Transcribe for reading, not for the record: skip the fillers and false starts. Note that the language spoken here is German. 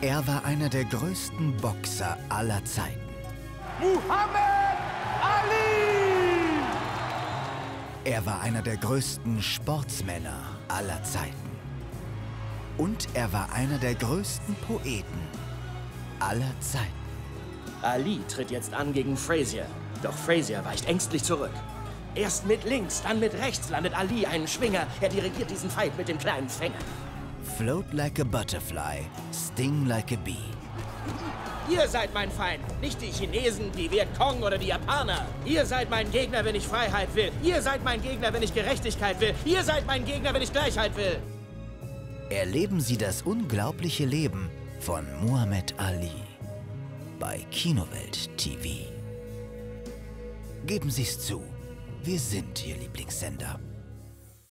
Er war einer der größten Boxer aller Zeiten. Muhammad Ali! Er war einer der größten Sportsmänner aller Zeiten. Und er war einer der größten Poeten aller Zeiten. Ali tritt jetzt an gegen Frazier. Doch Frazier weicht ängstlich zurück. Erst mit links, dann mit rechts landet Ali einen Schwinger. Er dirigiert diesen Fight mit dem kleinen Fänger. Float like a butterfly, sting like a bee. Ihr seid mein Feind, nicht die Chinesen, die Vietcong oder die Japaner. Ihr seid mein Gegner, wenn ich Freiheit will. Ihr seid mein Gegner, wenn ich Gerechtigkeit will. Ihr seid mein Gegner, wenn ich Gleichheit will. Erleben Sie das unglaubliche Leben von Muhammad Ali bei Kinowelt TV. Geben Sie es zu, wir sind Ihr Lieblingssender.